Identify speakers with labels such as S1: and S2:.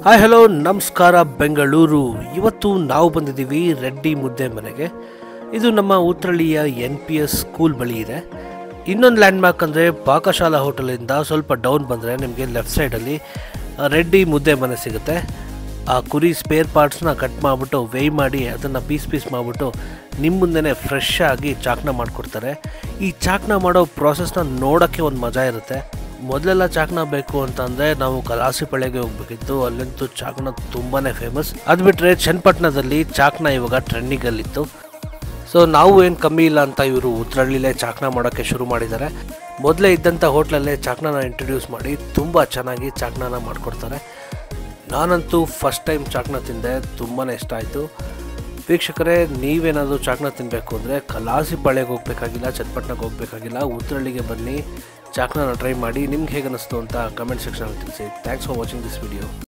S1: Hi hello ನಮಸ್ಕಾರ ಬೆಂಗಳೂರು. ಇವತ್ತು ನಾವು ಬಂದಿದ್ದೀವಿ ರೆಡ್ಡಿ ಮುದ್ದೆ ಮನೆಗೆ. ಇದು ನಮ್ಮ ಉತ್ರಳ್ಳಿಯ NPS ಸ್ಕೂಲ್ ಬಳಿ ಇದೆ. ಇನ್ನೊಂದು ಲ್ಯಾಂಡ್ಮಾರ್ಕ್ ಅಂದರೆ ಪಾಕಶಾಲಾ ಹೋಟೆಲಿಂದ ಸ್ವಲ್ಪ ಡೌನ್ ಬಂದರೆ ನಿಮಗೆ ಲೆಫ್ಟ್ ಸೈಡಲ್ಲಿ ರೆಡ್ಡಿ ಮುದ್ದೆ ಮನೆ ಸಿಗುತ್ತೆ. ಆ ಕುರಿ ಸ್ಪೇರ್ ಪಾರ್ಟ್ಸ್ನ ಕಟ್ ಮಾಡಿಬಿಟ್ಟು ವೇಯ್ ಮಾಡಿ ಅದನ್ನು ಪೀಸ್ ಮಾಡಿಬಿಟ್ಟು ನಿಮ್ಮ ಮುಂದೆನೇ ಫ್ರೆಶ್ ಆಗಿ ಚಾಕ್ನ ಮಾಡಿಕೊಡ್ತಾರೆ. ಈ ಚಾಕ್ನ ಮಾಡೋ ಪ್ರಾಸೆಸ್ನ ನೋಡೋಕ್ಕೆ ಒಂದು ಮಜಾ ಇರುತ್ತೆ. ಮೊದಲೆಲ್ಲ ಚಾಕ್ನ ಬೇಕು ಅಂತಂದರೆ ನಾವು ಕಲಾಸಿಪಳ್ಳಿಗೆ ಹೋಗ್ಬೇಕಿತ್ತು. ಅಲ್ಲಂತೂ ಚಾಕ್ನ ತುಂಬಾ ಫೇಮಸ್. ಅದು ಬಿಟ್ಟರೆ ಚನ್ನಪಟ್ಟಣದಲ್ಲಿ ಚಾಕ್ನ ಇವಾಗ ಟ್ರೆಂಡಿಂಗಲ್ಲಿತ್ತು. ಸೊ ನಾವು ಏನು ಕಮ್ಮಿ ಇಲ್ಲ ಅಂತ ಇವರು ಉತ್ರಳ್ಳಿಲೇ ಚಾಕ್ನ ಮಾಡೋಕ್ಕೆ ಶುರು ಮಾಡಿದ್ದಾರೆ. ಮೊದಲೇ ಇದ್ದಂಥ ಹೋಟ್ಲಲ್ಲೇ ಚಾಕ್ನ ಇಂಟ್ರೊಡ್ಯೂಸ್ ಮಾಡಿ ತುಂಬ ಚೆನ್ನಾಗಿ ಚಾಕ್ನ ಮಾಡಿಕೊಡ್ತಾರೆ. ನಾನಂತೂ ಫಸ್ಟ್ ಟೈಮ್ ಚಾಕ್ನ ತಿಂದೆ, ತುಂಬಾ ಇಷ್ಟ ಆಯಿತು. ವೀಕ್ಷಕರೇ, ನೀವೇನಾದರೂ ಚಾಕ್ನ ತಿನ್ನಬೇಕು ಅಂದರೆ ಕಲಾಸಿಪಾಳ್ಯಕ್ಕೆ ಹೋಗಬೇಕಾಗಿಲ್ಲ, ಚನ್ನಪಟ್ಟಣಕ್ಕೆ ಹೋಗಬೇಕಾಗಿಲ್ಲ, ಉತ್ರಳ್ಳಿಗೆ ಬನ್ನಿ, ಚಾಕ್ನ ಟ್ರೈ ಮಾಡಿ. ನಿಮ್ಗೆ ಹೇಗೆ ಅನ್ನಿಸ್ತು ಅಂತ ಕಮೆಂಟ್ ಸೆಕ್ಷನಲ್ಲಿ ತಿಳಿಸಿ. Thanks for watching this video.